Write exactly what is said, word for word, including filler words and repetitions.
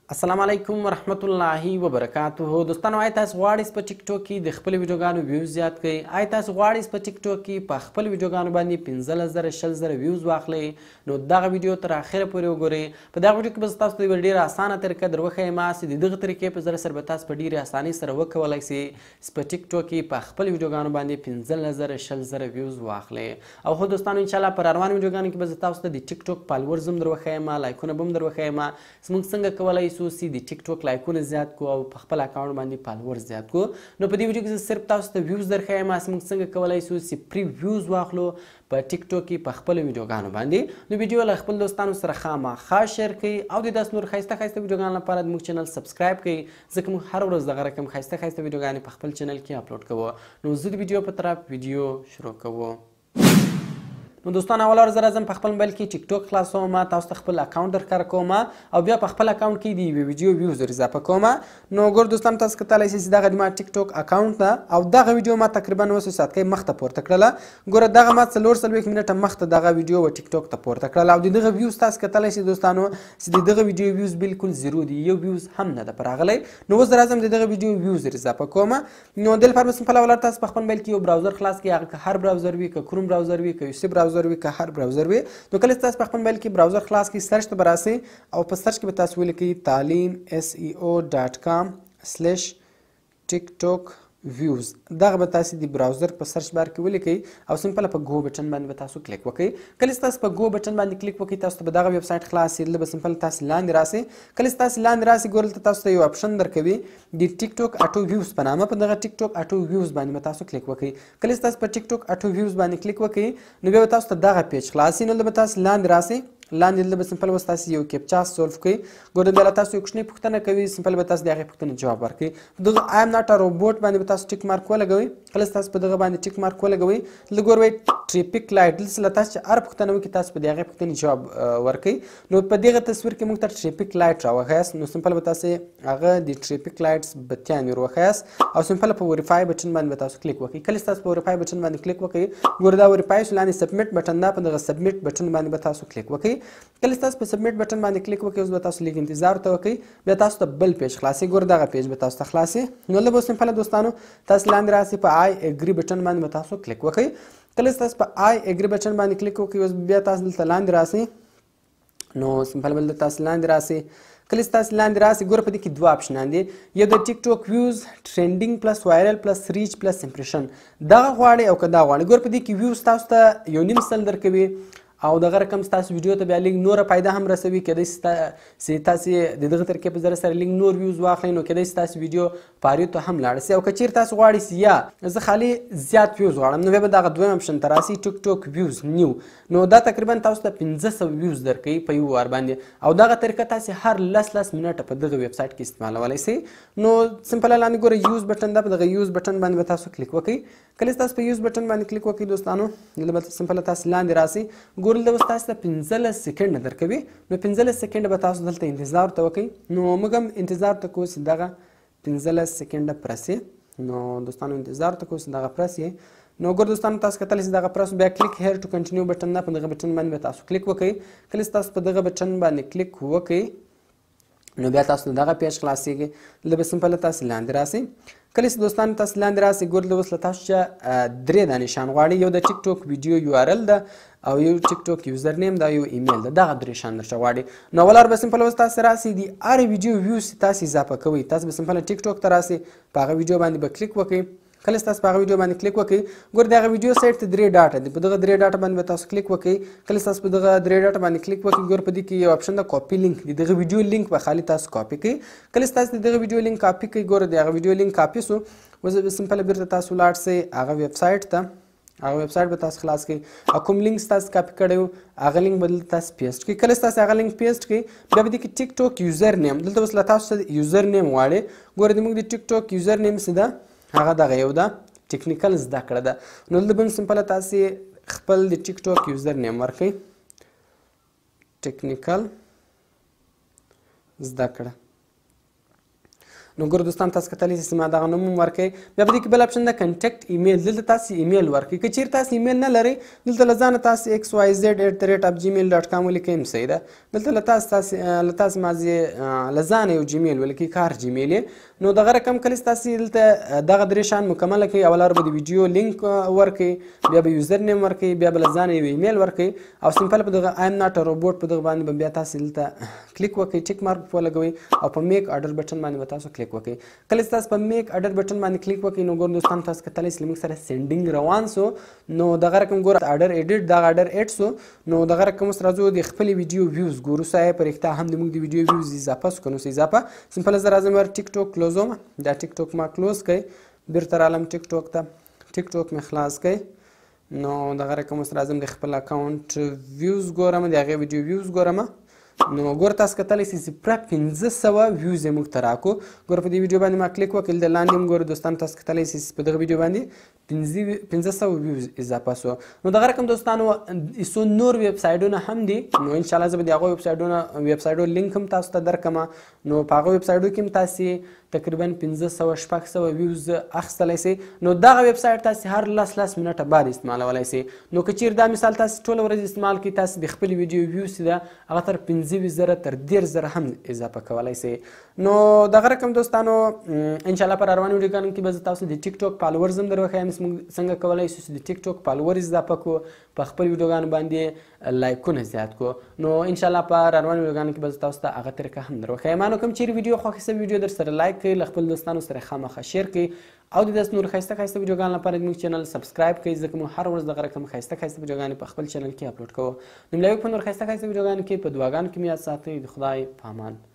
السلام علیکم ورحمت الله وبرکاته. دوستانو آیا تاسو غواړئ په ټیک ټاک کې د خپل ویډیوګانو ویوز زیات کړئ؟ آیا تاسو غواړئ په ټیک ټاک کې په خپل ویډیوګانو باندې پنځلس زره شل زره ویوز واخلئ؟ نو دغه ویډیو تر اخره پورې وګورئ. په دغه ویډیو کې به تاسو ته یوه ډېره اسانه طریقه در وښیم چې د دغه طریقې په ذریعه سره به تاسو په ډېرې اسانۍ سره وکولی شئ چې په ټیک ټاک کې په خپل ویډیوګانو باندې پنځلس زره شل زره ویوز واخلئ. او خو دوستانو انشاءالله په روانو ویډیوګانو کې به زه تاسو ته د ټیک ټاک فالوورز هم در وښیم، لایکونه به هم در وښیم چې موږ څنګه کولی شو چې د ټیک ټاک لایکونه زیات کو او په خپل اکاونټ باندې فالوور زیات کو. نو په دې ویډیو کې صرف تاسو ته ویوز درښیم چې موږ څنګه کولی شو چې پری ویوز واخلو په ټیک ټاک کې په خپل ویډیوګانو باندې. نو ویډیو له خپل دوستانو سره خامخا شیر کړئ او د داسې نور ښایسته ښایسته ویډیوګانو لپاره د موږ چینل سبسکرایب کړئ، ځکه موږ هر ورځ دغه رقم ښایسته ښایسته ویډیوګانې په خپل چینل کې اپلوډ کوو. نو زه د ویډیو په طرف ویډیو شروع کوو. نو دوستانو اول ورځ راځم په خپل موبایل کې ټیک ټاک خلاصوم، تاسو ته خپل اکاونټ درښکاره کوم او بیا په خپل اکاونټ کې د یوې ویډیو ویوز ور اضافه کوم. نو ګور دوستانو تاسو کتلی شئ چې دغه د ما ټیک ټاک اکاونټ ده او دغه ویډیو ما تقریبا اوس ساعتکۍ مخته پورته کړله. ګوره دغه ما څلور څلوېښت منټه مخته دغه ویډیو و ټیک ټاک ته پورته کړله او د دغه ویوز تاسو کتلی شئ دوستانو چې د دغه ویډیو ویوز بالکل زیرو دي، یو ویوز هم نه ده په راغلی. نو اوس راځم د دغه ویډیو ویوز ور اضافه کوم. نو دې لپاره به سمپل اول تاسو په خپل موبایل کې یو براوزر خلاص کړئ، هغه که هر براوزر وي، که کروم براوزر وي، که یو سی براوزر وي، که هر براوزر وي. نو کله تاسو په خپل موبایل کې براوزر خلاص کړئ، سرچ ته به راسئ او په سرچ کې به تاسو ولیکئ تعلیم اس ای او ډاټ کام سلیش ټیک ټاک ویوز. دغه به تاسو د براوزر په سرچ بار کې ولیکئ او سمپل په ګو بټن باندې به تاسو کلیک وکړئ. کله تاسو په ګو بټن باندې کلیک وکړئ تاسو ته به دغه ویب سایټ خلاص شي، به سمپل تاسو لاندې راسئ. کله تاسو لاندې راسئ ګورل ته تاسو ته یو اپشن درکوي د ټیک ټاک اټو ویوز په نامه، په دغه ټیک ټاک اټو ویوز باندې به تاسو کلیک وکړئ. کله تاسو په ټیک ټاک اټو ویوز باندې کلیک وکړئ نو بیا به تاسو ته دغه پیج خلاص شي. نو به تاسو لاندې راسئ، لاندې دلته به سمپل اوس تاسو یو کیپچا سولف کړئ. ګورئ بیا له تاسو یو کوچنۍ پوښتنه کوي، سمپل به تاسو د هغې پوښتنې جواب ورکړئ. دغه آی ایم ناټ ا روبوټ باندې به تاسو ټیک مارک ولګوئ. کله تاسو په دغه باندې ټیک مارک ولګوئ دلته ګوروئ ټریفیک لایټ، دلته له تاسو چې هر پوښتنه وکړي تاسو په د هغې پوښتنې جواب ورکړئ. نو په دغه تصویر کې موږ ته ټریفیک لایټ راوښیاست، نو سمپل به تاسو هغه د ټریفیک لایټس بتیان ور وښیاست او سمپل په وریفای بټن باندې به تاسو کلیک وکړئ. کله تاسو په وریفای بټن باندې کلیک وکړئ ګوره دا وریفای شو، لاندې سبمیټ بټن ده، په دغه سبمیټ بټن باندې به تاسو کلیک وکړئ. کله تاسو په سبمیټ بټن باندې کلیک وکړئ اوس به تاسو لږ انتظار ته وکړئ، بیا تاسو ته بل پیج خلاصي. ګوره دغه پیج به تاسو ته خلاصي. نو لږ اوس سمپل دوستانو تاسو لاندې راسئ، په آی اګري بټن باندې به تاسو کلیک وکړئ. کله تاسو په آی اګري بټن باندې کلیک وکړئ اوس بیا تاسو دلته لاندې راسئ. نو سمپل بل تاسو لاندې راسئ. کله تاسو لاندې راسئ ګوره په دې کې دوه اپشنان دي، یو د ټیک ټاک ویوز ټرینډینګ پلس وایرل پلس ریچ پلس امپریشن. دغه غواړئ او که دا غواړئ. ګوره په دې کې ویوز تاسو ته یو نیم سل درکوي او دغه رقم ستاسو ویډیو ته بیا لږ نوره فایده هم رسوي. کیدای شي چې تاسې د دغه طریقې په ذریعه سره لږ نور ویوز واخلئ، نو کیدای شي ستاسو ویډیو پاریو ته هم لاړه شي. او که چیرې تاسو غواړئ چې یا زه خالي زیات ویوز غواړم نو بیا به دغه دویم اپشن ته راسئ ټیک ټاک ویوز نیو. نو دا تقریبا تاسو ته پنځه سوه ویوز درکوي په یو وار باندې او دغه طریقه تاسې هر لس لس منټه په دغه ویب سایټ کې استعمالولی شئ. نو سمپل لاندې ګوره یوز بټن ده، په دغه یوز بټن باندې به تاسو کلیک وکړئ. کله تاسو په یوز بټن باندې کلیک وکړئ دوستانو دلته به سمپل تاسو لاندې راسئ. ګورل د اوس تاسو ته پنځلس سکنډه درکوي، نو پنځلس سکنډه به تاسو دلته انتظار ته وکړئ. نو موږ هم انتظار ته کوو چې دغه پنځلس سکنډه پرس یې. نو دوستانو انتظار ته کوو چې دغه پرس یې. نو ګور دوستانو تاسو کتلی چې دغه پرس بیا کلیک هیر ټو کنټینیو بټن ده، په دغه بټن باندې به تاسو کلیک وکړئ. کله تاسو په دغه بټن باندې کلیک وکړئ نو بیا تاسو دغه پیج خلاصیږي. دلته به سمپل تاسو لاندې راسئ. کله چې دوستانو تاسو لاندې راسئ ګور اوس له تاسو چې درې دا نشان غواړي، یو د ټیک ټاک ویډیو یو آر ال ده او یو ټیک ټاک یوزر نیم ده، یو ایمیل ده، دغه درې شان درته غواړي. نو اول به سمپل اوس تاسو راسئ د هر ویډیو ویوز چې تاسو اضافه کوئ تاسو به سمپل ټیک ټاک ته راسئ، په هغه ویډیو باندې به کلیک وکړئ. کله تاسو په هغه ویډیو باندې کلیک وکړئ ګور دغه ویډیو سایټ ته درې ډاټه دي، په دغه درې ډاټه باندې به تاسو کلیک وکړئ. کله تاسو په دغه درې ډاټه باندې کلیک وکړئ ګور په دې کې یو اپشن ده کاپي لینک، د دغه ویډیو لینک به خالي تاسو کاپي کړئ. کله تاسو د دغه ویډیو لینک کاپي کړئ ګور دغه ویډیو لینک کاپي سو اوس به سمپل بیرته تاسو لاړ شئ هغه ویب سایټ ته، هغه ویب سایټ به تاسو خلاص کړئ او کوم لینک تاسو کاپي کړی هغه لینک به دلته تاسو پیسټ کړئ. کله تاسو هغه لینک پیسټ کړئ بیا به دې کې ټیک ټاک یوزر نیم دلته اوس له تاسو یوزر نیم غواړي. ګوره زموږ د ټیک ټاک یوزر نیم څه ده هغه دغه یو ده ټیکنیکل زده کړه ده. نو دلته به سمپل تاسې خپل د ټیک ټاک یوزر نیم ورکړئ، ټیکنیکل زده کړه. نو ګورو دوستان تاسو کتلی سئ ما دغه نوم ورکوئ. بیا په دې کې بل اپشن ده کنټیکټ ایمیل. دلته تاسو ایمیل ورکوئ. که چیرې تاسو ایمیل نه لرئ دلته له ځانه تاسو ایکس وای زیډ ایټ د ریټ اف جیمیل ډاټ کام ولیکئ هم صحیح ده. دلته له تاسو تاسو له تاسو مازې له ځانه یو جیمیل ولیکئ کار جیمیل یې. نو دغه رقم کله چې تاسو دلته دغه درې شیان مکمله کړئ اول به د ویډیو لینک ورکړئ بیا به یوزر نیم ورکړئ بیا به له ځانه یو ایمیل ورکړئ او سمپل په دغه آی ایم ناټ ا روبوټ په دغه باندې به بیا تاسو دلته کلیک وکړئ ټیک مارک په ولګوئ او په میک آرډر بټن باندې به تاسو کلیک وکړئ. کله چې تاسو په میک آرډر بټن باندې کلیک وکړئ نو ګورو دوستان تاسو کتلی سئ موږ سره سینډینګ روان سو. نو دغه رقم ګوره آرډر ایډیټ دغه آرډر ایډ سو. نو دغه رقم اوس راځو د خپلې ویډیو ویوز ګورو سایه په رښتیا هم د موږ د ویډیو ویوز اضافه سو که نو اضافه سمپل زه راځم ور ټیک ټاک کلوزوم. دا ټیک ټاک ما کلوز کړئ بیرته رالم ټیک ټاک ته ټیک ټاک مې خلاص کړئ. نو دغه رقم اوس راځم د خپل اکاونټ ویوز ګورم د هغې ویډیو ویوز ګورم. نو ګوره تاسو کتلی سئ چې پوره پنځه سوه ویوز یې موږ ته راکړو. ګوره په دې ویډیو باندې ما کلیک وکړل د لاندې هم ګوره دوستان تاسو کتلی سئ په دغه ویډیو باندې پنځه سوه ویوز اضافه سو. نو دغه رقم دوستانو څو نور ویب سایټونه هم دي نو انشاءالله زه به د هغو ویب سایټونو ویب سایټو لینک هم تاسو ته درکړم. نو په هغه ویب سایټو کې هم تاسې تقریبا پنځه سوه شپږ سوه ویوز اخیستلی سئ. نو دغه ویب سایټ تاسې هر لس لس منټه بعد استعمالولی سئ. نو که چیرې دا مثال تاسې ټوله ورځ استعمال کړئ تاسې د خپلې ویډیو ویوز چې ده هغه تر پنځه ویشت زره تر دېرش زره هم اضافه کولی سئ. نو دغه رقم دوستانو انشاءالله په روانو ویډیوګانو کې به زه تاسو د ټیک ټاک فالوورز هم در وښیم چې موږ څنګه کولی شو چې د ټیک ټاک فالوور اضافه کړو په خپل ویډیوګانو باندې لایکونه زیات کړو. نو انشاءالله په روانو ویډیوګانو کې به زه تاسو ته هغه طریقه هم در وښیم. نو کوم چیرې ویډیو خوښې شوې ویډیو در سره لایک کړئ له خپل دوستانو سره خامخا شیر کړئ او د داسې نور ښایسته ښایسته ویډیوګانو لپاره زموږ چینل سبسکرایب کړئ ځکه موږ هر ورځ دغه رقم ښایسته ښایسته ویډیوګانې په خپل چینل کې اپلوډ کوو. نو ملاوي په نور ښایسته ښایسته ویډیوګانو کې په دعاګانو کې مې یاد ساتئ. د خدای په امان.